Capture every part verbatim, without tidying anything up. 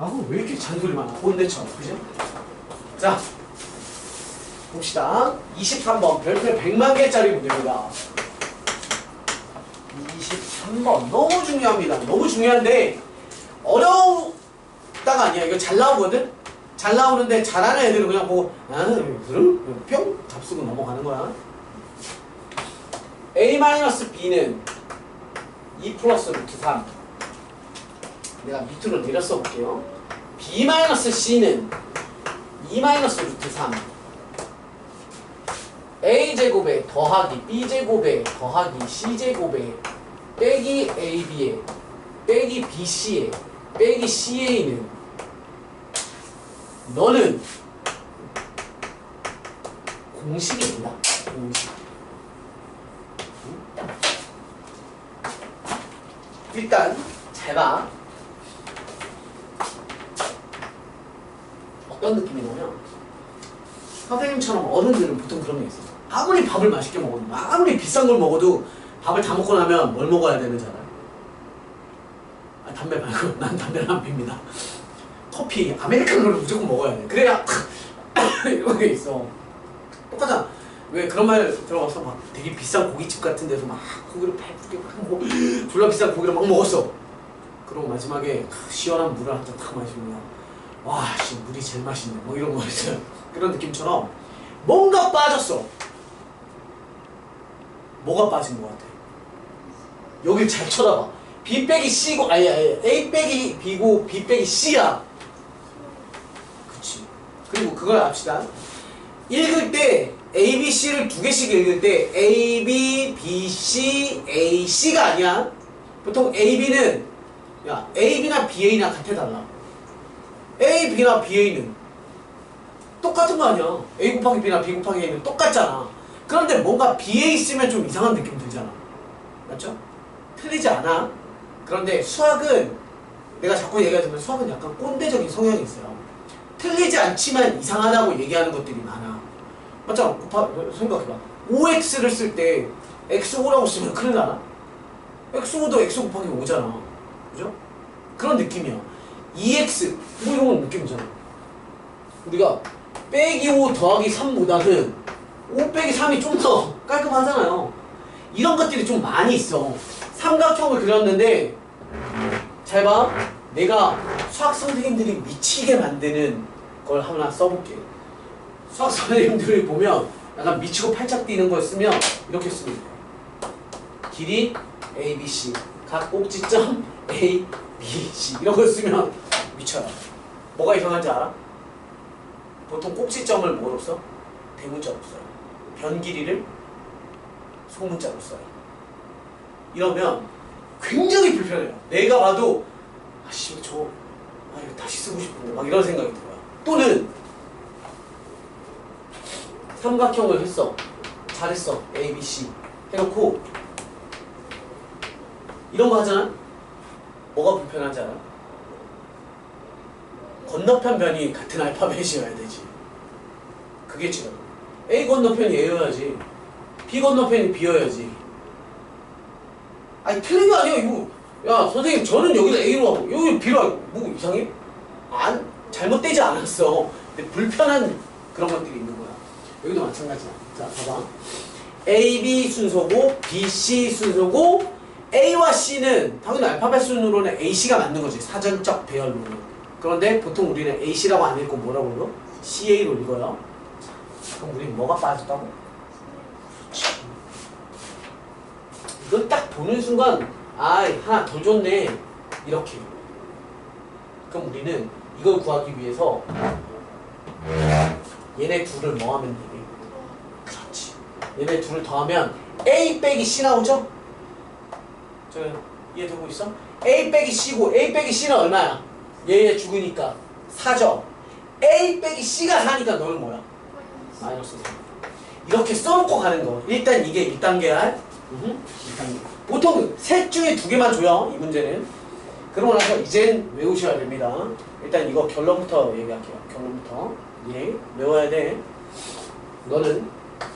아우 왜 이렇게 잔소리 많아. 혼내쳐. 그죠? 자 봅시다. 이십삼 번 별표 백만 개짜리 문제입니다. 이십삼 번 너무 중요합니다. 너무 중요한데 어려우다가 아니야. 이거 잘 나오거든? 잘 나오는데 잘하는 애들은 그냥 보고 아 그럼 뿅 잡수고 넘어가는 거야. A-B는 이 플러스 루트 삼. 내가 밑으로 내려 써볼게요. B-C는 이 마이너스 루트 삼. A제곱에 더하기 B제곱에 더하기 C제곱에 빼기 에이비에 빼기 비씨에 빼기 씨에이는 너는 공식입니다. 공식. 일단 잘 봐. 어떤 느낌이냐면 선생님처럼 어른들은 보통 그런 게 있어. 아무리 밥을 맛있게 먹어도 아무리 비싼 걸 먹어도 밥을 다 먹고 나면 뭘 먹어야 되는지 알아요? 아, 담배 말고 난 담배를 안 핍니다. 커피, 아메리카노를 무조건 먹어야 돼. 그래야 이런 게 있어. 똑같아. 왜 그런 말 들어가서 막 되게 비싼 고깃집 같은 데서 막 고기를 배부르게 막 뭐 졸라 비싼 고기를 막 먹었어. 그리고 마지막에 시원한 물을 한 잔 탁 마시면 와, 씨, 물이 제일 맛있네. 뭐 이런 거 있어요. 그런 느낌처럼 뭔가 빠졌어. 뭐가 빠진 것 같아? 여길 잘 쳐다봐. B 빼기 C고, 아니, 아니, A 빼기 B고 B 빼기 C야. 그치. 그리고 그걸 합시다. 읽을 때 A, B, C를 두 개씩 읽을 때 A, B, B, C, A, C가 아니야. 보통 A, B는 야 A, B나 B, A나 같아달라. A, B나 B, A는 똑같은 거 아니야. A 곱하기 B나 B 곱하기 A는 똑같잖아. 그런데 뭔가 B, A 쓰면 좀 이상한 느낌 들잖아. 맞죠? 틀리지 않아. 그런데 수학은 내가 자꾸 얘기하지만 수학은 약간 꼰대적인 성향이 있어요. 틀리지 않지만 이상하다고 얘기하는 것들이 많아. 맞죠? 생각해봐. 오 엑스를 쓸 때 엑스 오라고 쓰면 큰일 나나? 엑스 오도 엑스 곱하기 오잖아. 그죠? 그런 느낌이야. 이 엑스 뭐 이런 건 느낌이잖아. 우리가 빼기 오 더하기 삼보다는 오 빼기 삼이 좀 더 깔끔하잖아요. 이런 것들이 좀 많이 있어. 삼각형을 그렸는데 잘 봐. 내가 수학 선생님들이 미치게 만드는 걸 하나 써볼게. 수학 선생님들이 보면 약간 미치고 팔짝 뛰는 걸 쓰면 이렇게 쓰면 돼요. 길이 A, B, C 각 꼭지점 A, B, C 이런 걸 쓰면 미쳐요. 뭐가 이상한지 알아? 보통 꼭지점을 뭐로 써? 대문자로 써요. 변 길이를 소문자로 써요. 이러면 굉장히 불편해요. 내가 봐도 아씨 저 아, 이거 다시 쓰고 싶은데 막 이런 생각이 들어요. 또는 삼각형을 했어. 잘했어. A, B, C 해놓고 이런 거 하잖아? 뭐가 불편하지 않아? 건너편 변이 같은 알파벳이어야 되지. 그게 지금 A 건너편이 A여야지 B 건너편이 B여야지. 아니 틀린 거 아니야 이거. 야 선생님 저는 여기다 A로 하고 여기 B로 하고 뭐 이상해? 안 잘못되지 않았어. 근데 불편한 그런 것들이 있는 거야. 여기도 마찬가지야. 자 봐봐. A, B 순서고 B, C 순서고 A와 C는 당연히 알파벳 순으로는 A, C가 맞는 거지. 사전적 배열로는. 그런데 보통 우리는 A, C라고 안 읽고 뭐라고 읽어? C, A로 읽어요. 그럼 우리는 뭐가 빠졌다고? 이걸 딱 보는 순간 아 하나 더 줬네 이렇게. 그럼 우리는 이걸 구하기 위해서 얘네 둘을 뭐 하면 되게? 그렇지. 얘네 둘을 더하면 A 빼기 C 나오죠? 저 이해되고 있어? A 빼기 C고 A 빼기 C는 얼마야? 얘 죽으니까 사죠. A 빼기 C가 사니까 너는 뭐야? 마이너스 삼. 이렇게 써놓고 가는 거. 일단 이게 일 단계야. 일 단계. 보통 셋 중에 두 개만 줘요. 이 문제는. 그러고 나서 이젠 외우셔야 됩니다. 일단 이거 결론부터 얘기할게요. 결론부터. 예, 외워야 돼. 너는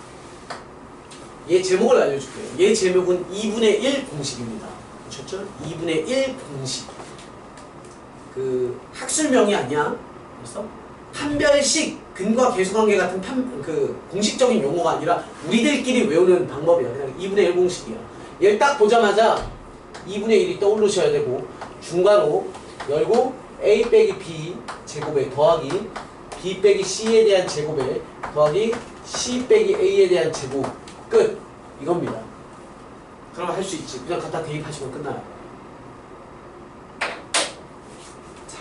얘 제목을 알려줄게요. 얘 제목은 이분의 일 공식입니다. 보셨죠? 이분의 일 공식. 그 학술명이 아니야. 그래서 판별식 근과 계수관계 같은 판, 그 공식적인 용어가 아니라 우리들끼리 외우는 방법이야. 그냥 이분의 일 공식이야. 얘를 딱 보자마자 이분의 일이 떠오르셔야 되고 중괄호 열고 a 빼기 b 제곱에 더하기 b 빼기 c에 대한 제곱에 더하기 c 빼기 a에 대한 제곱 끝. 이겁니다. 그러면 할 수 있지. 그냥 갖다 대입하시면 끝나요. 자,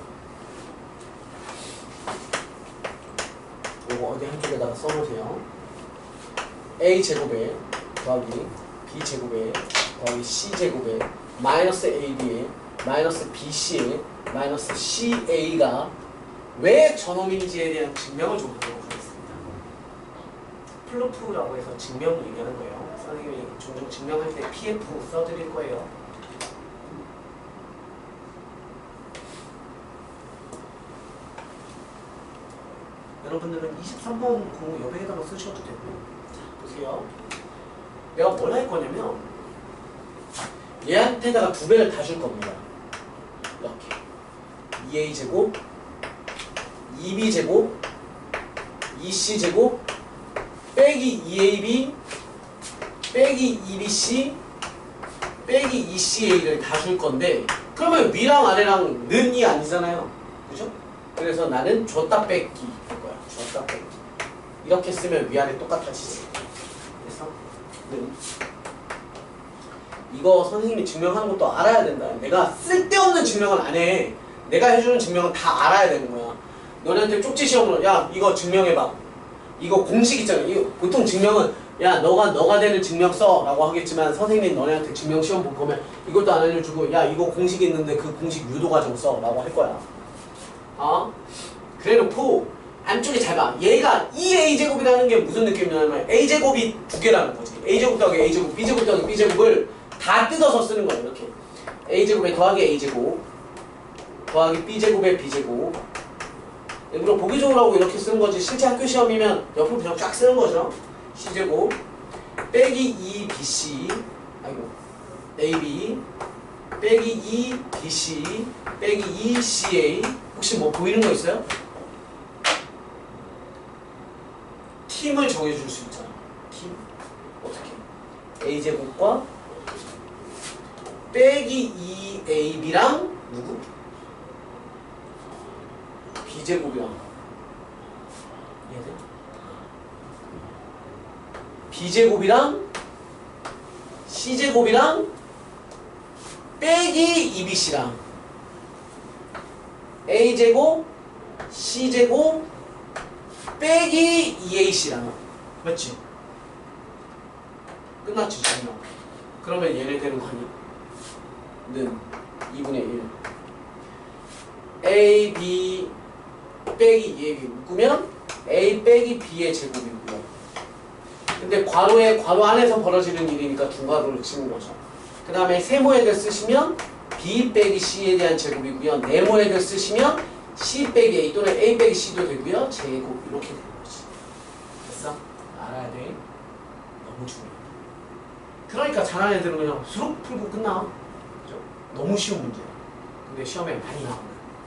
이거 어디 한쪽에다가 써놓으세요. a 제곱에 더하기 b 제곱에 더하기 c 제곱에 마이너스 에이비에 마이너스 비씨에 마이너스 씨에이가 왜 저놈인지에 대한 증명을 좀 하도록 하겠습니다. 플루프라고 해서 증명을 얘기하는 거예요. 선생님이 종종 증명할 때 피에프 써드릴 거예요. 여러분들은 이십삼 번 공부 여백에다가 쓰셔도 되고. 자, 보세요. 내가 뭘 할 거냐면 얘한테다가 두 배를 다 줄 겁니다. 이렇게 이 에이 제곱 이 비 제곱 이 씨 제곱 빼기 이 에이 비 빼기 이 비 씨 빼기 이 씨 에이를 다 줄 건데 그러면 위랑 아래랑 는이 아니잖아요. 그죠? 그래서 나는 줬다 뺏기 할 거야. 줬다 뺏기. 이렇게 쓰면 위아래 똑같아지지. 그래서 는 이거 선생님이 증명하는 것도 알아야 된다. 내가 쓸데없는 증명은 안 해. 내가 해주는 증명은 다 알아야 되는 거야. 너네한테 쪽지 시험으로 야 이거 증명해봐. 이거 공식 있잖아. 이거 보통 증명은 야 너가 너가 되는 증명 써 라고 하겠지만 선생님이 너네한테 증명 시험 볼 거면 이것도 안 알려주고 야 이거 공식 있는데 그 공식 유도 과정 써 라고 할 거야. 어? 그래놓고 안쪽에 잘 봐. 얘가 이 에이 제곱이라는 게 무슨 느낌이냐면 a 제곱이 두 개라는 거지. a 제곱 더하기 a 제곱 b 제곱 더하기 b 제곱을 다 뜯어서 쓰는 거예요. 이렇게 a 제곱에 더하기 a 제곱 더하기 b 제곱에 b 제곱. 일부러 보기 좋으라고 이렇게 쓰는 거지. 실제 학교 시험이면 옆으로 그냥 쫙 쓰는 거죠. c 제곱 빼기 이 비 씨 아이고 에이비 빼기 이 비 씨 빼기 이 씨 에이. 혹시 뭐 보이는 거 있어요? 팀을 정해줄 수 있잖아. 팀 어떻게? a 제곱과 빼기 이 에이 비랑 누구? b제곱이랑 얘들 b제곱이랑 c제곱이랑 빼기 이 비 씨랑 a제곱 c제곱 빼기 이 에이 씨랑 맞지? 끝났지 증명. 그러면 얘네 되는 거 아니야? 는 이분의 일 a, b 빼기 이 에이 비 묶으면 a 빼기 b의 제곱이고요. 근데 괄호에 괄호 안에서 벌어지는 일이니까 두 괄호를 치는 거죠. 그 다음에 세모액을 쓰시면 b 빼기 c에 대한 제곱이고요. 네모액을 쓰시면 c 빼기 a 또는 a 빼기 c도 되고요. 제곱 이렇게 되는 거지. 됐어? 알아야 돼. 너무 중요해. 그러니까 잘하는 애들은 그냥 수록 풀고 끝나. 그죠? 너무 쉬운 문제야. 근데 시험에 많이 나오는.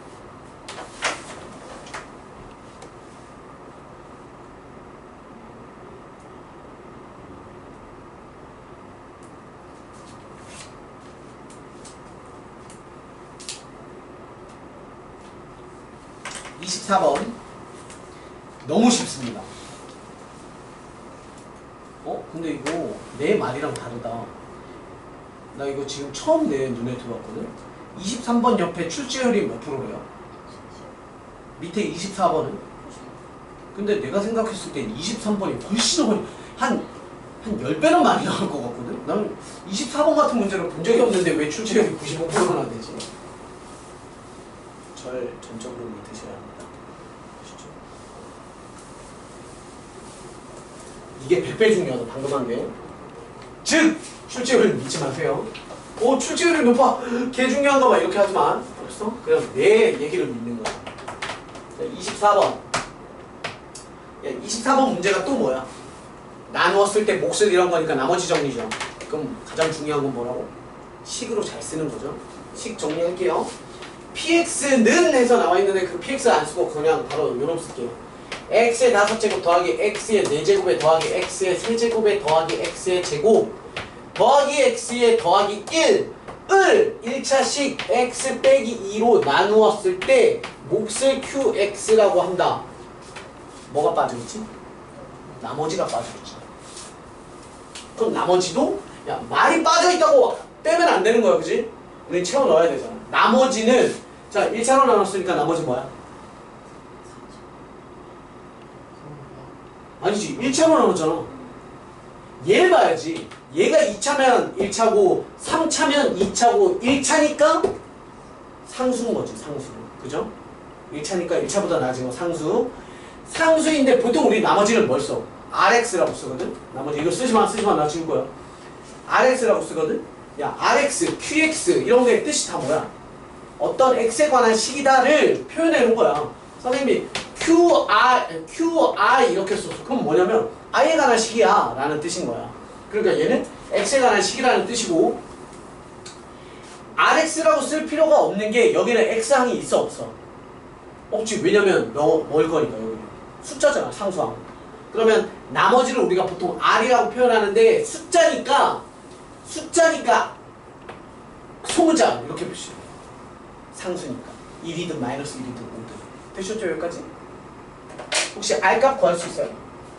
이십사 번 너무 쉽습니다. 어? 근데 이거 내 말이랑 다르다. 나 이거 지금 처음 내 눈에 들어왔거든. 이십삼 번 옆에 출제율이 몇 프로래요? 밑에 이십사 번은? 근데 내가 생각했을 때 이십삼 번이 훨씬 더 한, 한 십 배는 많이 나올 것 같거든? 나는 이십사 번 같은 문제를 본 적이 없는데 왜 출제율이 구십오 퍼센트나 되지? 절 전적으로 믿으셔야 합니다. 아시죠? 이게 백 배 중요하다. 방금 한 게. 즉! 출제율을 믿지 마세요. 오 출제율이 높아! 개 중요한가 봐. 이렇게 하지만 없어? 그냥 내 얘기를 믿는 거야. 이십사 번. 야, 이십사 번 문제가 또 뭐야? 나누었을 때 몫을 이런 거니까 나머지 정리죠. 그럼 가장 중요한 건 뭐라고? 식으로 잘 쓰는 거죠. 식 정리할게요. px는 해서 나와 있는데 그 px 안 쓰고 그냥 바로 요놈 쓸게요. x의 다섯 제곱 더하기 x의 네 제곱에 더하기 x의 세 제곱에 더하기 x의 제곱 더하기 x의 더하기 일을 일 차씩 x 빼기 이로 나누었을 때 몫을 qx라고 한다. 뭐가 빠져있지? 나머지가 빠져있지. 그럼 나머지도 야 말이 빠져있다고 빼면 안 되는 거야, 그지? 우린 채워 넣어야 되잖아. 나머지는 자 일 차로 나눴으니까 나머지 뭐야? 아니지, 일 차로 나눴잖아. 얘를 봐야지. 얘가 이 차면 일 차고 삼 차면 이 차고 일 차니까 상수인 거지, 상수. 그죠? 일 차니까 일 차보다 낮은 거 상수. 상수인데 보통 우리 나머지를 뭘 써? 알엑스라고 쓰거든? 나머지 이거 쓰지마 쓰지마 나 지울 거야. 알엑스라고 쓰거든? 야 알엑스, 큐엑스 이런 게 뜻이 다 뭐야? 어떤 x에 관한 식이다를 표현해 놓은 거야. 선생님이 qr, qr 이렇게 썼어. 그럼 뭐냐면 i에 관한 식이야 라는 뜻인 거야. 그러니까 얘는 x에 관한 식이라는 뜻이고 알엑스라고 쓸 필요가 없는 게 여기는 x항이 있어 없어? 없지. 왜냐면 너 뭘 거니까 여기는 숫자잖아, 상수항. 그러면 나머지를 우리가 보통 r이라고 표현하는데 숫자니까 숫자니까 소문자 이렇게 표시해. 상수니까 일이든 마이너스 일이든 오든. 되셨죠 여기까지? 혹시 r값 구할 수 있어요?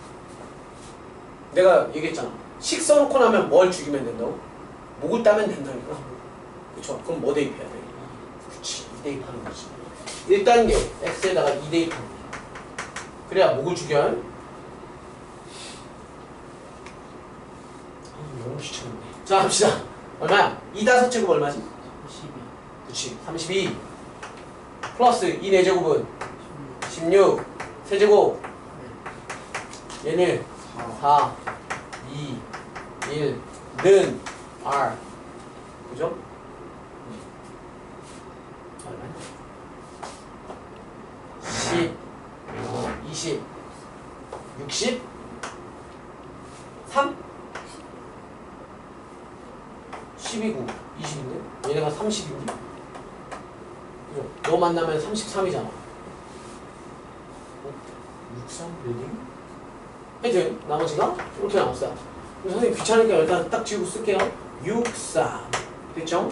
내가 얘기했잖아. 식 써놓고 나면 뭘 죽이면 된다고? 목을 따면 된다니까. 그쵸? 그럼 뭐 대입해야 돼? 그치, 이 대입하는 거지. 일 단계 x에다가 이 대입하는 거야. 그래야 목을 죽여야 해? 너무 귀찮은데. 자 합시다. 얼마야? 이 다섯 제곱 얼마지? 십이. 그치, 삼십이 플러스 이 네 제곱은 십육 세제곱 얘는 사 이 일는 r 그죠? 십 이십 육십 삼 십이고 이십인데? 얘네가 삼십인데? 그죠? 너 만나면 삼십삼이잖아. 육십삼 빌딩? 하여튼 나머지가 이렇게 나왔어요. 선생님 귀찮으니까 일단 딱 지우고 쓸게요. 육십삼 됐죠?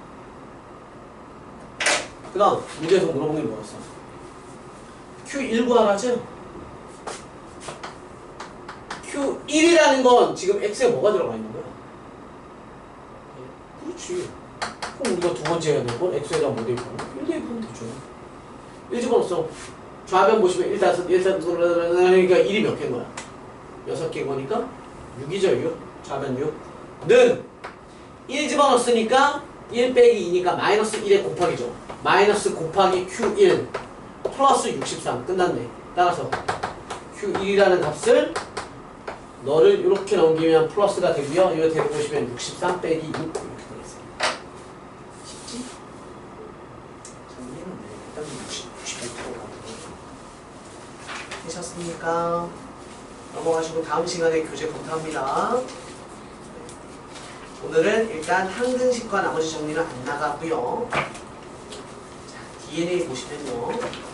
그 다음 문제에서 물어본 게 뭐였어? 큐 일 구하라죠? 큐 일이라는 건 지금 x에 뭐가 들어가 있는 거야? 그렇지. 그럼 우리가 두 번째 해야 될 건 x에다 뭐 대입하는 거야? 일 대입하면 되죠. 일 집어넣었어. 좌변 보시면 일, 다섯, 일, 다섯, 그러니까 일이 몇 개인 거야? 여섯 개인 거니까 육이죠, 육. 좌변 육. 는 일 집어넣었으니까 일 빼기 이니까 마이너스 일에 곱하기죠. 마이너스 곱하기 큐 일 플러스 육십삼 끝났네. 따라서 큐 일이라는 값을 너를 이렇게 넘기면 플러스가 되고요. 이거 대로 보시면 육십삼 빼기 육 이렇게 되겠습니다. 쉽지? 정리는 네. 일단 육십육 퍼센트 되셨습니까? 넘어가시고 다음 시간에 교재 검토합니다. 오늘은 일단 항등식과 나머지 정리는 안 나가고요. 자, 디엔에이 보시면요.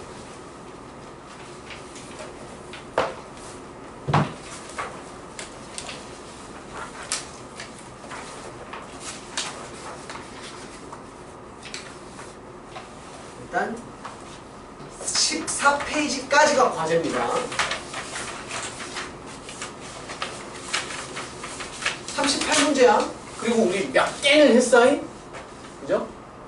일단 십사 페이지까지가 과제입니다. 삼십팔 문제야. 그리고 우리 몇 개는 했어요? 그죠?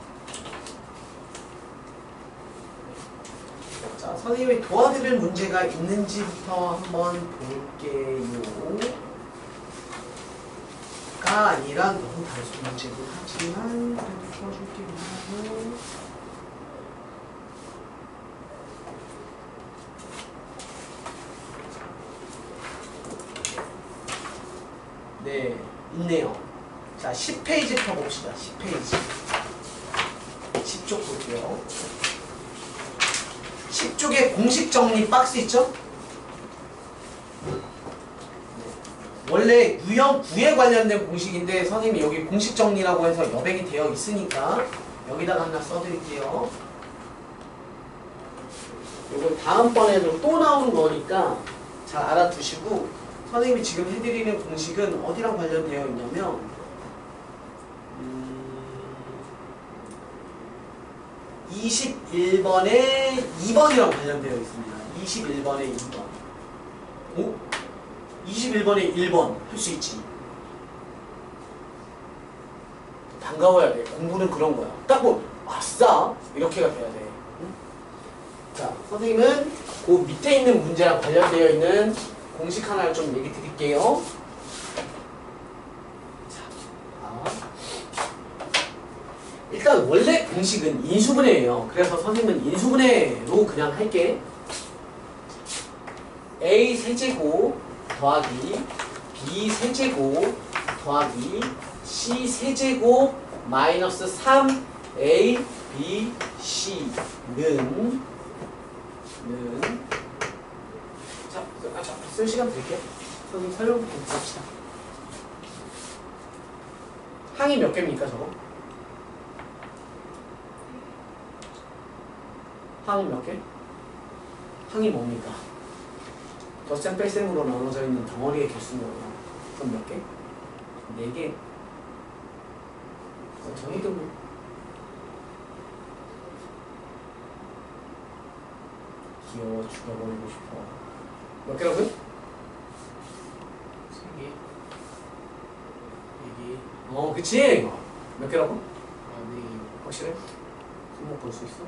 자, 선생님이 도와드릴 문제가 있는지부터 한번 볼게요. 가 아니라 너무 단순 문제긴 하지만 그래도 도와줄게요. 네, 있네요. 자, 십 페이지 펴봅시다. 십 페이지. 십 쪽 볼게요. 십 쪽에 공식 정리 박스 있죠? 네. 원래 유형 구에 관련된 공식인데 선생님이 여기 공식 정리라고 해서 여백이 되어 있으니까 여기다가 하나 써드릴게요. 다음번에도 또 나오는 거니까 잘 알아두시고, 선생님이 지금 해드리는 공식은 어디랑 관련되어 있냐면 음, 이십일 번에 이 번이랑 관련되어 있습니다. 이십일 번에 이 번. 오? 이십일 번에 일 번 할 수 있지. 반가워야 돼. 공부는 그런 거야. 딱 뭐, 아싸! 이렇게가 돼야 돼. 응? 자, 선생님은 그 밑에 있는 문제랑 관련되어 있는 공식 하나를 좀 얘기 드릴게요. 자, 아. 일단 원래 공식은 인수분해예요. 그래서 선생님은 인수분해로 그냥 할게. A 세제곱 더하기 B 세제곱 더하기 C 세제곱 마이너스 삼 A, B, C는 는 자, 아, 자, 쓸 시간 드릴게요. 선생님 설명부터 합시다. 항이 몇 개입니까, 저거? 항은 몇 개? 항이 뭡니까? 덧셈 뺄셈으로 나눠져 있는 덩어리의 개수는 뭐야? 그럼 몇 개? 네 개. 어, 저희도 뭐. 귀여워 죽여버리고 싶어. 몇 개라고요? 세 개. 네 개. 어, 그치? 몇 개라고? 아, 네 개. 확실해? 손목 볼 수 있어?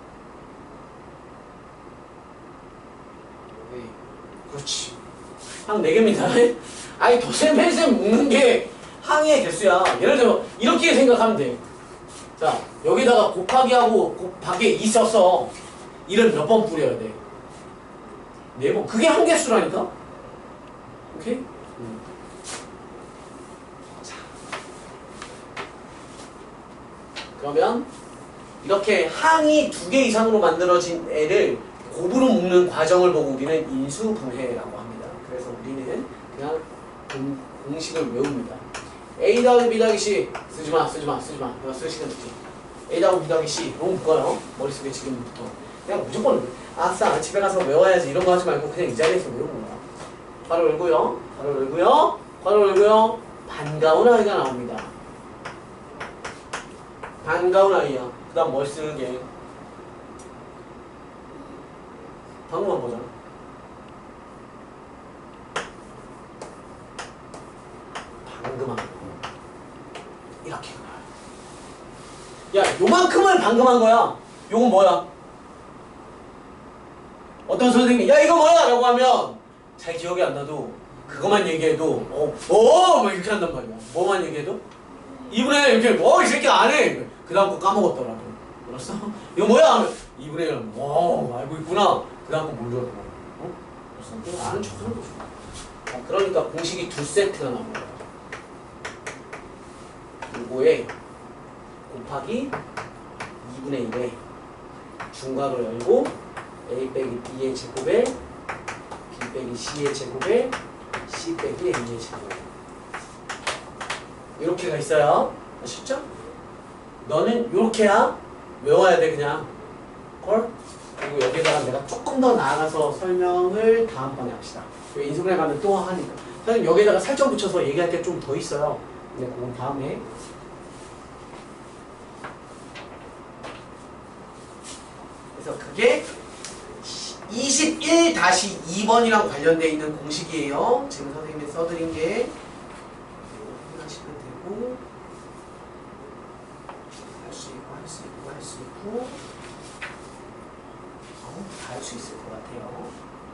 네. 그렇지. 항 네 개입니다. 아니, 덧셈 뺄셈 묶는 게 항의 개수야. 예를 들어 이렇게 생각하면 돼. 자, 여기다가 곱하기 하고 곱하기 있었어. 이를 몇 번 뿌려야 돼? 네 번. 그게 한 개수라니까? 오케이? 음. 자. 그러면 이렇게 항이 두 개 이상으로 만들어진 애를 곱으로 묶는 과정을 보고 우리는 인수분해라고 합니다. 그래서 우리는 그냥 공, 공식을 외웁니다. A 더하기 B 더하기 C 쓰지마 쓰지마 쓰지마. 내가 쓸 시간 없지. A 더하기 B 더하기 C 너무 묶어요. 머릿속에 지금부터. 그냥 무조건 아싸 집에 가서 외워야지 이런 거 하지 말고 그냥 이 자리에서 외우는 거야. 괄호 열고요. 괄호 열고요. 괄호 열고요. 반가운 아이가 나옵니다. 반가운 아이야. 그 다음 뭘 쓰는 게 방금만 보잖아. 방금 한 거. 이렇게 야, 요만큼을 방금 한 거야. 요건 뭐야? 어떤 선생님이 야 이거 뭐야? 라고 하면 잘 기억이 안 나도 그것만 얘기해도 어, 어! 막 이렇게 한단 말이야. 뭐만 얘기해도? 이분의 일 이렇게 뭐 이 새끼 안 해! 그 다음 거 까먹었더라고. 알았어? 이거 뭐야? 하면 이분의 일 와 알고 있구나. 그 다음 거 모르더라고. 어? 알았어? 아는 척 하는 거죠. 아, 그러니까 공식이 두 세트가 나온 거야. 요거에 곱하기 이분의 일에 중괄호 열고 A 빼기 B의 제곱에 B 빼기 C의 제곱에 C 빼기 A의 제곱 이렇게가 있어요. 아셨죠? 너는 요렇게야 외워야 돼 그냥 걸? 그리고 여기다가 내가 조금 더 나아가서 설명을 다음번에 합시다. 인수분해 가면 또 하니까 선생님 여기다가 살짝 붙여서 얘기할 게 좀 더 있어요. 근데 그건 다음에 그래서 그게 이십일 다시 이 번이랑 관련되어 있는 공식이에요. 지금 선생님이 써드린 게 확인하시면 되고 할 수 있고 할 수 있고 할 수 있고 어, 다 할 수 있을 것 같아요.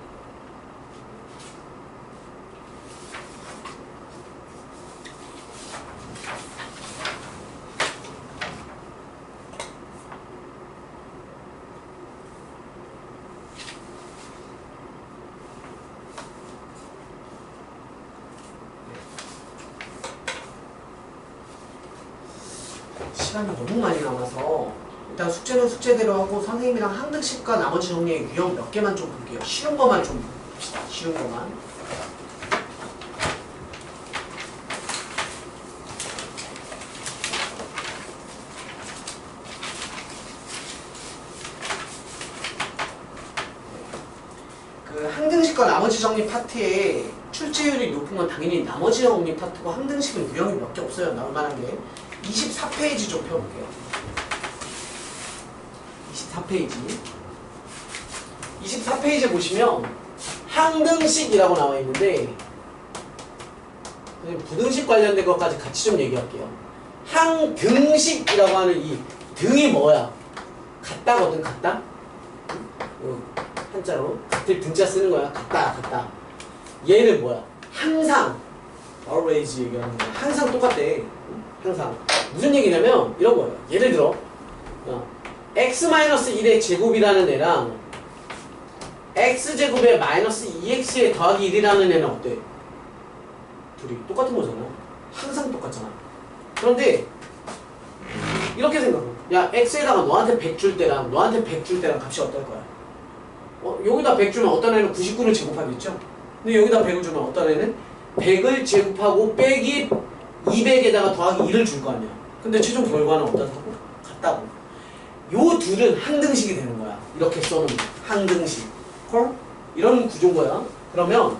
시간이 너무 많이 남아서 일단 숙제는 숙제대로 하고 선생님이랑 항등식과 나머지 정리의 유형 몇 개만 좀 볼게요. 쉬운 거만 좀 봅시다. 쉬운 거만. 그 항등식과 나머지 정리 파트에 출제율이 높은 건 당연히 나머지 정리 파트고 항등식은 유형이 몇 개 없어요. 나올 만한 게. 이십사 페이지 좀 펴볼게요. 이십사 페이지. 이십사 페이지에 보시면 항등식이라고 나와 있는데 부등식 관련된 것까지 같이 좀 얘기할게요. 항등식이라고 하는 이 등이 뭐야? 같다거든, 같다? 한자로 같을 등자 쓰는 거야. 같다, 같다. 얘는 뭐야? 항상 always 얘기하는 거야. 항상 똑같대. 항상. 무슨 얘기냐면 이런 거예요. 예를 들어 어, x-일의 제곱이라는 애랑 x제곱에 마이너스 이 엑스의 더하기 일이라는 애는 어때? 둘이 똑같은 거잖아. 항상 똑같잖아. 그런데 이렇게 생각해. 야, x에다가 너한테 백 줄 때랑 너한테 백 줄 때랑 값이 어떨 거야? 어, 여기다 백 주면 어떤 애는 구십구를 제곱하겠죠? 근데 여기다 백을 주면 어떤 애는 백을 제곱하고 빼기 이백에다가 더하기 일을 줄 거 아니야. 근데 최종 결과는 어떻다고? 같다고. 요 둘은 항등식이 되는 거야. 이렇게 써놓으면 항등식. 콜? 이런 구조인 거야. 그러면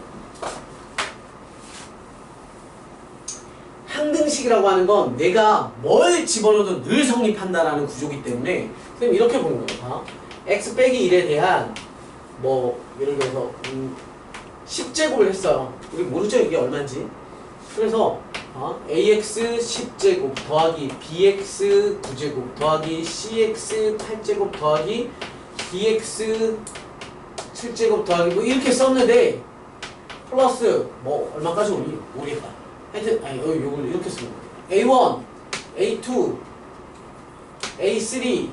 항등식이라고 하는 건 내가 뭘 집어넣어도 늘 성립한다라는 구조이기 때문에 선생님 이렇게 보는 거예요. 봐. x 빼기 일에 대한 뭐 예를 들어서 음, 십 제곱을 했어요. 우리 모르죠 이게 얼마인지. 그래서 어, ax 십 제곱 더하기 bx 구 제곱 더하기 cx 팔 제곱 더하기 dx 칠 제곱 더하기 뭐 이렇게 썼는데 플러스 뭐 얼마까지 오니? 모르겠다. 하여튼 아니 어, 요걸 이렇게 쓰는 거예요. 에이 원, 에이 투, 에이 쓰리,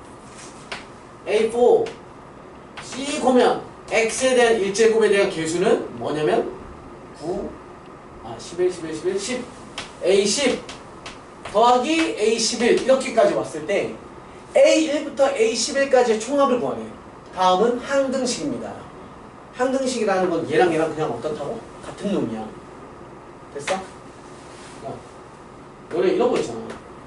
에이 포, 씩 오면 x에 대한 일 제곱에 대한 개수는 뭐냐면 구, 아 십일, 십일, 십일, 십, 에이 십 더하기 에이 십일 이렇게까지 왔을 때 에이 일부터 에이 십일까지의 총합을 구하래요. 다음은 항등식입니다. 항등식이라는 건 얘랑 얘랑 그냥 어떻다고? 같은 놈이야. 됐어? 야, 너네 이런 거 있잖아.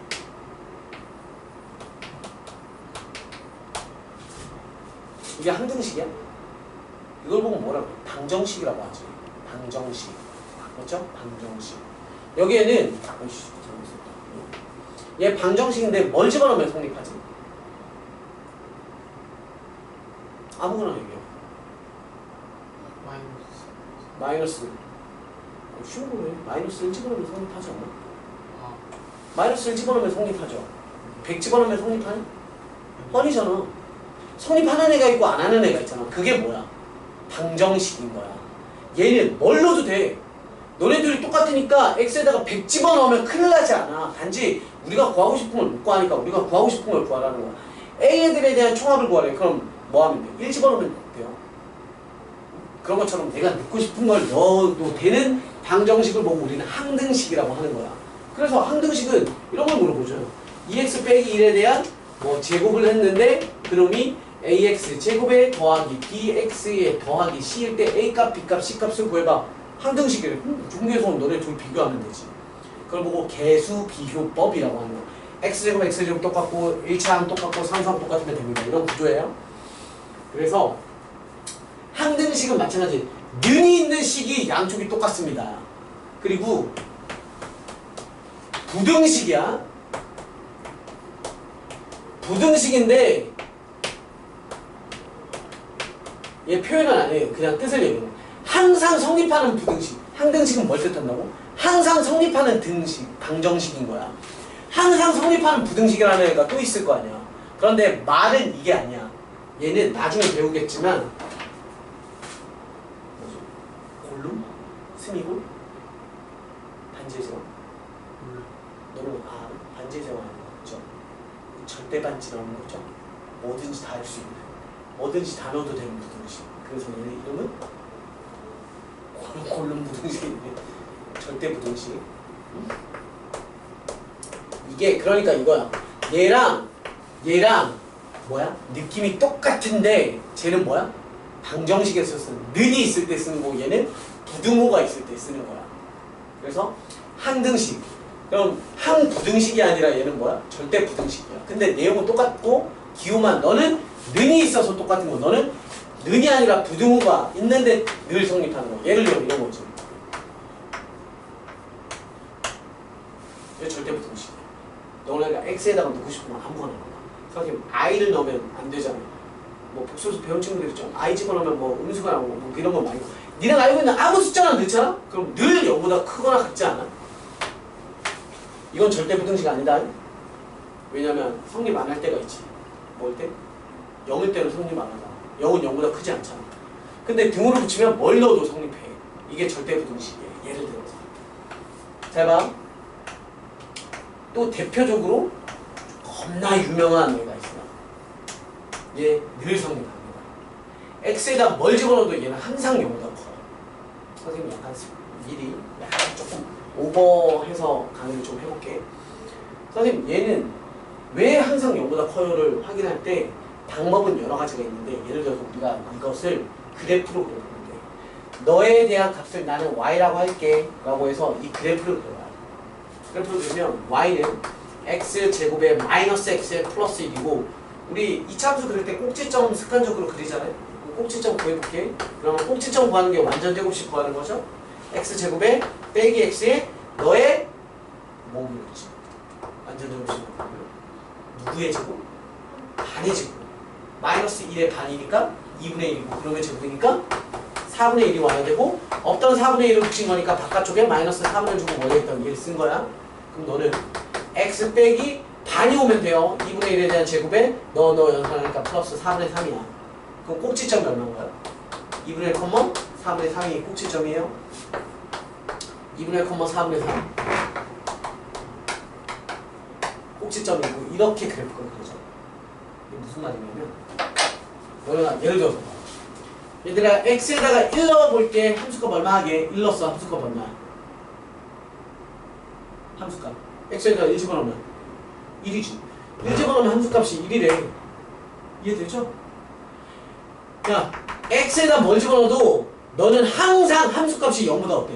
이게 항등식이야? 이걸 보고 뭐라고? 방정식이라고 하지. 방정식. 그렇죠? 방정식. 여기에는 어이씨, 잘못했다. 얘 방정식인데 뭘 집어넣으면 성립하지? 아무거나 얘기해. 마이너스. 마이너스. 어, 쉬운 거네. 마이너스를 집어넣으면 성립하지 않나? 아. 마이너스를 집어넣으면 성립하죠. 백 집어넣으면 성립하니? 뻔히잖아. 성립하는 애가 있고 안 하는 애가 있잖아. 그게 뭐야? 방정식인 거야. 얘는 뭘 넣어도 돼. 너네들이 똑같으니까 x에다가 백 집어넣으면 큰일 나지 않아. 단지 우리가 구하고 싶은 걸 못 구하니까 우리가 구하고 싶은 걸 구하라는 거야. A애들에 대한 총합을 구하래. 그럼 뭐 하면 돼? 일 집어넣으면 돼요. 그런 것처럼 내가 넣고 싶은 걸 넣어도 되는 방정식을 보고 우리는 항등식이라고 하는 거야. 그래서 항등식은 이런 걸 물어보죠. 이 엑스 빼기 일에 대한 뭐 제곱을 했는데 그놈이 에이엑스 제곱에 더하기 bx에 더하기 c일 때 a값, b값, c값을 구해봐. 항등식이래. 음, 중개에서 너네 둘 비교하면 되지. 그걸 보고 개수 비교법이라고 하는 거야. x제곱, x제곱 똑같고 일 차항 똑같고 삼 차항 똑같으면 됩니다. 이런 구조예요. 그래서 항등식은 마찬가지. 는이 있는 식이 양쪽이 똑같습니다. 그리고 부등식이야. 부등식인데 얘 표현은 안 해요. 그냥 뜻을 얘기해요. 항상 성립하는 부등식. 항등식은 뭘 뜻한다고? 항상 성립하는 등식, 방정식인 거야. 항상 성립하는 부등식이라는 애가 또 있을 거 아니야. 그런데 말은 이게 아니야. 얘는 나중에 배우겠지만 뭐지? 골룸? 스미골? 반지의 제왕? 너는 아 반지의 제왕 아니야. 그죠? 절대 반지 나오는 거죠? 뭐든지 다 할 수 있는 뭐든지 다 넣어도 되는 부등식. 그래서 얘네 이름은 골룸 부등식인데 절대 부등식. 응? 이게 그러니까 이거야. 얘랑 얘랑 뭐야? 느낌이 똑같은데 쟤는 뭐야? 방정식에서 쓰는 는이 있을 때 쓰는 거고 얘는 부등호가 있을 때 쓰는 거야. 그래서 항등식. 그럼 항부등식이 아니라 얘는 뭐야? 절대 부등식이야. 근데 내용은 똑같고 기호만 너는 는이 있어서 똑같은 거. 너는 는이 아니라 부등호가 있는데 늘 성립하는 거. 예를 들어 이런 거죠. 이거 절대 부등식이야. 너네가 x에다가 넣고 싶으면 아무거나 넣어. 선생님 i를 넣으면 안 되잖아. 뭐 복수에서 배운 친구들 있죠. i 집어넣으면 뭐 음수가 나오고 뭐 이런 거 많이. 니네가 알고 있는 아무 숫자나 넣잖아? 그럼 늘 영보다 크거나 같지 않아? 이건 절대 부등식 아니다. 왜냐면 성립 안 할 때가 있지. 뭘 때? 영일 때는 성립 안 하잖아. 영은 영보다 크지 않잖아. 근데 등으로 붙이면 뭘 넣어도 성립해. 이게 절대 부등식이에요. 예를 들어서. 잘 봐. 또 대표적으로 겁나 유명한 얘가 있어. 얘 늘 성립합니다. x에다 뭘 집어넣어도 얘는 항상 영보다 커. 선생님이 약간 미리 약간 조금 오버해서 강의를 좀 해볼게. 선생님 얘는 왜 항상 영보다 커요를 확인할 때 방법은 여러 가지가 있는데, 예를 들어서 우리가 이것을 그래프로 그려보는데 너에 대한 값을 나는 y라고 할게 라고 해서 이 그래프를 그려요. 그래프를 그리면 y는 x제곱에 마이너스 x 플러스 일이고, 우리 이차함수 그릴 때 꼭지점 습관적으로 그리잖아요. 꼭지점 구해볼게. 그러면 꼭지점 구하는 게 완전 제곱식 구하는 거죠. x제곱에 빼기 x에 너의 뭐 그렸지? 완전 제곱식 누구의 제곱? 반의 제곱. 마이너스 일의 반이니까 이분의 일이고, 그러면 제곱이니까 사분의 일이 와야 되고, 없던 사분의 일을 붙인 거니까 바깥쪽에 마이너스 사분의 주고 뭐에 있던 얘를 쓴 거야. 그럼 너는 x 빼기 반이 오면 돼요. 이분의 일에 대한 제곱에 너 너 연산하니까 플러스 사분의 삼이야. 그럼 꼭지점이 얼마인가요? 이분의 일 컴마 사분의 삼이 꼭지점이에요. 이분의 일 컴마 사분의 삼 꼭지점이고, 이렇게 그래프가 그려져. 이게 무슨 말이냐면, 너네가 예를 들어서 얘들아 x에다가 일 넣어볼게. 함수값 얼마 하게? 일 넣었어. 함수값 얼마? 함수값 x에다가 일 집어넣으면 일이지. 일 집어넣으면 함수값이 일이래. 이해되죠? 야, x에다 뭘 집어넣어도 너는 항상 함수값이 영보다 어때?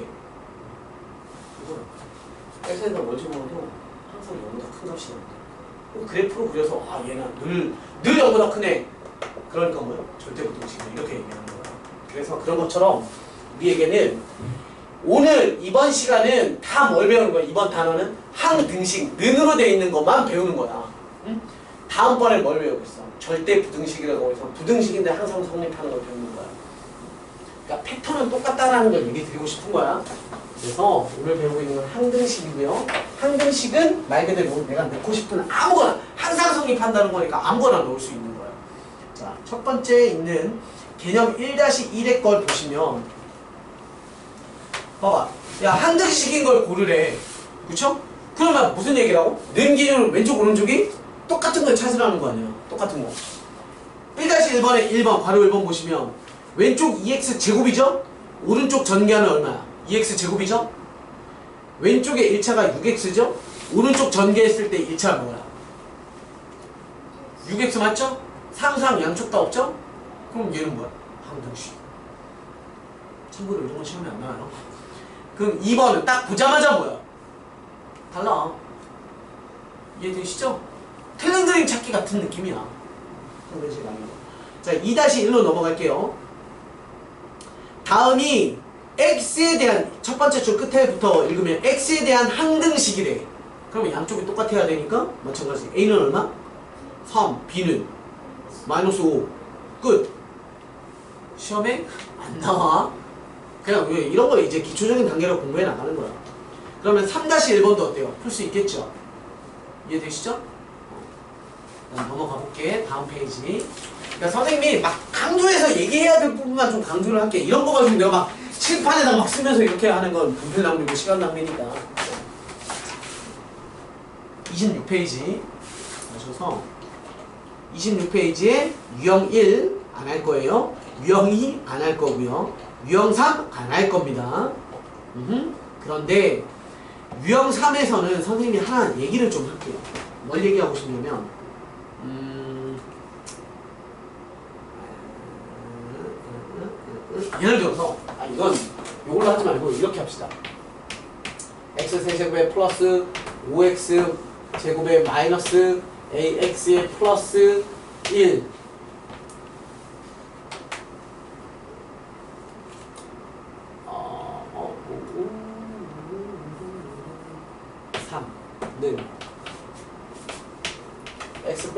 x에다 뭘 집어넣어도 항상 영보다 큰 값이 나온다. 그래프로 그려서 아 얘는 늘, 늘 영보다 크네. 그러니까 뭐요? 절대 부등식 이렇게 얘기하는 거야. 그래서 그런 것처럼 우리에게는 오늘 이번 시간은 다 뭘 배우는 거야? 이번 단어는 항등식, 는으로 되어 있는 것만 배우는 거야. 응? 다음번에 뭘 배우겠어? 절대 부등식이라고 해서 부등식인데 항상 성립하는 걸 배우는 거야. 그러니까 패턴은 똑같다라는 걸 얘기 드리고 싶은 거야. 그래서 오늘 배우고 있는 건 항등식이고요. 항등식은 말 그대로 내가 넣고 싶은 아무거나 항상 성립한다는 거니까 아무거나 넣을 수 있는 거야. 자, 첫 번째 있는 개념 일 다시 일의 걸 보시면 봐봐. 야, 항등식인 걸 고르래. 그쵸? 그러면 무슨 얘기라고? 는 기준 왼쪽 오른쪽이 똑같은 걸 찾으라는 거 아니야. 똑같은 거. 일 다시 일 번에 일 번 괄호 일 번 보시면 왼쪽 이 엑스 제곱이죠? 오른쪽 전개하면 얼마야? 이 엑스 제곱이죠? 왼쪽에 일 차가 육 엑스죠? 오른쪽 전개했을 때 일 차가 뭐야? 육 엑스 맞죠? 상수항 양쪽 다 없죠? 그럼 얘는 뭐야? 항등식. 참고로 이런 건 시험에 안 나와요. 그럼 이 번은 딱 보자마자 뭐야? 달라. 이해되시죠? 틀린 그림 찾기 같은 느낌이야. 항등식 아니고. 자, 이 다시 일로 넘어갈게요. 다음이 x에 대한 첫 번째 줄 끝에부터 읽으면 x에 대한 항등식이래. 그러면 양쪽이 똑같아야 되니까 마찬가지. a는 얼마? 삼, b는 마이너스 오. 끝. 시험에 안 나와. 그냥 왜 이런 거 이제 기초적인 단계로 공부해 나가는 거야. 그러면 삼 다시 일 번도 어때요? 풀 수 있겠죠? 이해되시죠? 넘어가 볼게. 다음 페이지. 그러니까 선생님이 막 강조해서 얘기해야 될 부분만 좀 강조를 할게. 이런 거 가지고 내가 막 칠판에다 막 쓰면서 이렇게 하는 건 분필 낭비고 시간 낭비니까. 이십육 페이지 가셔서 이십육 페이지에 유형 일 안 할 거예요. 유형 이 안 할 거고요. 유형 삼 안 할 겁니다. 음흠. 그런데 유형 삼에서는 선생님이 하나 얘기를 좀 할게요. 뭘 얘기하고 싶냐면 음... 예를 들어서 아 이건 이걸로 하지 말고 이렇게 합시다. x 세제곱에 플러스 오 엑스 제곱에 마이너스 에이엑스에 플러스 일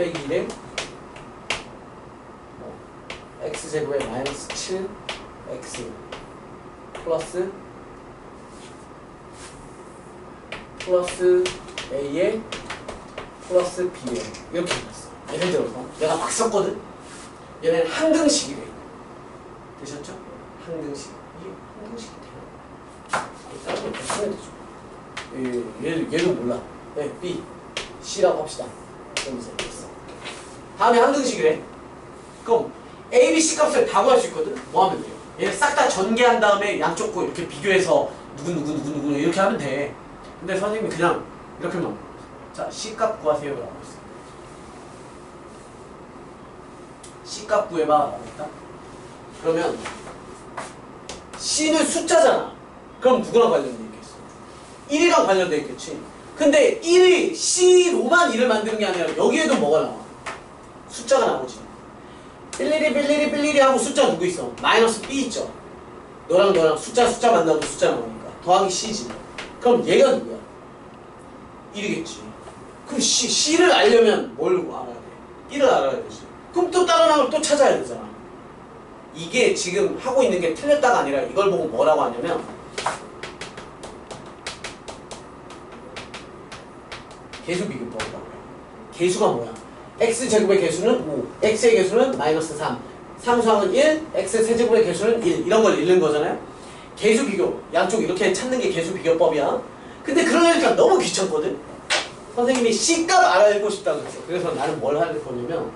빼기 일에 x제곱에 마이너스 칠 x 플러스 플러스 a에 플러스 b에 이렇게 해놨어. 예를 들어서 내가 막 썼거든. 얘는 항등식이래. 되셨죠? 항등식. 이게 항등식이 돼요? 다른 거 쓰면 되죠. 얘, 얘도 몰라. 네, b, c라고 합시다. 여기서 됐어. 다음에 항등식이래. 그럼 a, b, c 값을 다 구할 수 있거든. 뭐 하면 돼요? 얘 싹 다 전개한 다음에 양쪽 거 이렇게 비교해서 누구누구 누구누구 이렇게 하면 돼. 근데 선생님이 그냥 이렇게만 자, c 값 구하세요 라고 했어. c 값 구해봐 라고 했다. 그러면 c는 숫자잖아. 그럼 누구랑 관련돼 있겠어? 일이랑 관련돼 있겠지. 근데 일이 c로만 일을 만드는 게 아니라 여기에도 뭐가 나와? 숫자가 나오지. 빌리리 빌리리 빌리리 하고 숫자 누구 있어? 마이너스 b 있죠. 너랑 너랑 숫자 숫자 만나도 숫자 나오니까 더하기 c지. 그럼 얘가 누구야? 일이겠지. 그럼 C, C를 알려면 뭘 알아야 돼? 일을 알아야 되지. 그럼 또 다른 항을 또 찾아야 되잖아. 이게 지금 하고 있는 게 틀렸다가 아니라 이걸 보고 뭐라고 하냐면 개수 비교법이라고 해요. 개수가 뭐야? x제곱의 개수는 오, x의 개수는 마이너스 삼, 상수항은 일, x 세제곱의 개수는 일 이런 걸 읽는 거잖아요. 개수 비교, 양쪽 이렇게 찾는 게 개수 비교법이야. 근데 그러니까 너무 귀찮거든. 선생님이 C값 알고 싶다고 했어. 그래서 나는 뭘 할 거냐면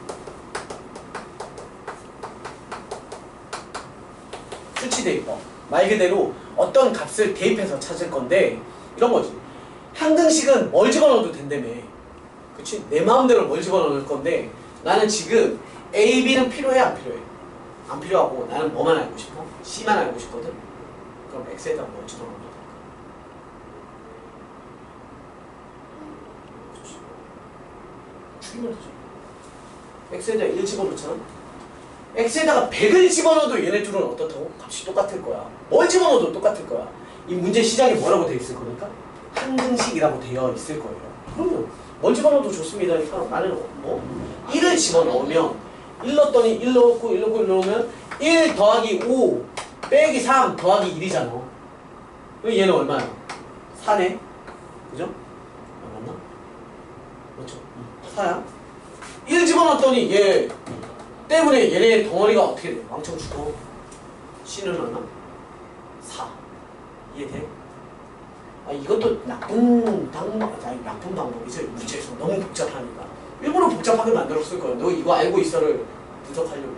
수치 대입법. 말 그대로 어떤 값을 대입해서 찾을 건데 이런 거지. 항등식은 뭘 집어넣어도 된다며. 그치? 내 마음대로 뭘 집어넣을 건데 나는 지금 A, B는 필요해 안 필요해? 안 필요하고 나는 뭐만 알고 싶어? C만 알고 싶거든. 그럼 X에다 뭘 집어넣는 거야? 죽이면 되죠. X에다 일 집어넣잖아. X에다가 백을 집어넣어도 얘네 둘은 어떻다고? 값이 똑같을 거야. 뭘 집어넣어도 똑같을 거야. 이 문제 시작에 뭐라고 되어 있을 거니까? 항등식이라고 되어 있을 거예요. 그러면 뭘 집어넣어도 좋습니다. 그러니까 나는 뭐 일을 집어넣으면 일 넣었더니 일 넣고 일 넣고 일 넣으면 일 더하기 오 빼기 삼 더하기 일이잖아. 그럼 얘는 얼마야? 사네. 그죠? 아, 맞나? 그렇죠. 사야. 일 집어넣었더니 얘 때문에 얘네 덩어리가 어떻게 돼? 왕창 죽어. C는 얼마? 사. 이해돼? 아, 이것도 나쁜 방법, 아니 나쁜 방법이죠. 문제에서 너무 복잡하니까. 일부러 복잡하게 만들었을 거야. 너 이거 알고 있어를 분석하려고.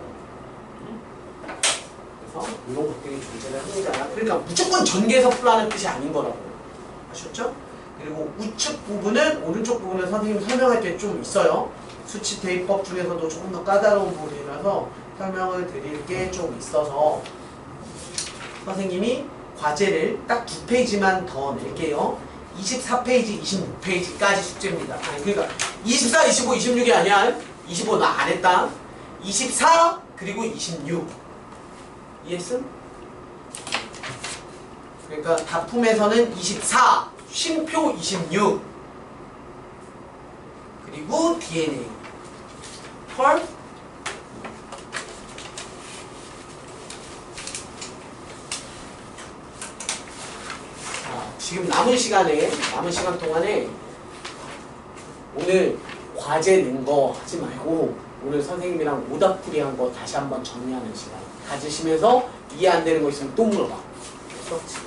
그래서 이런 것들이 존재를 합니다. 그러니까 무조건 전개해서 풀라는 뜻이 아닌 거라고. 아셨죠? 그리고 우측 부분은, 오른쪽 부분은 선생님 설명할 게 좀 있어요. 수치 대입법 중에서도 조금 더 까다로운 부분이라서 설명을 드릴 게 좀 있어서 선생님이 과제를 딱 두 페이지만 더 낼게요. 이십사 페이지, 이십육 페이지까지 숙제입니다. 아니, 그러니까 이십사, 이십오, 이십육이 아니야. 이십오 나 안 했다. 이십사 그리고 이십육. 이해했음? 그러니까 다품에서는 이십사, 쉼표 이십육, 그리고 디엔에이. 펄? 지금 남은 시간에, 남은 시간 동안에 오늘 과제 낸 거 하지 말고 오늘 선생님이랑 오답풀이 한 거 다시 한번 정리하는 시간 가지시면서 이해 안 되는 거 있으면 또 물어봐. 그래서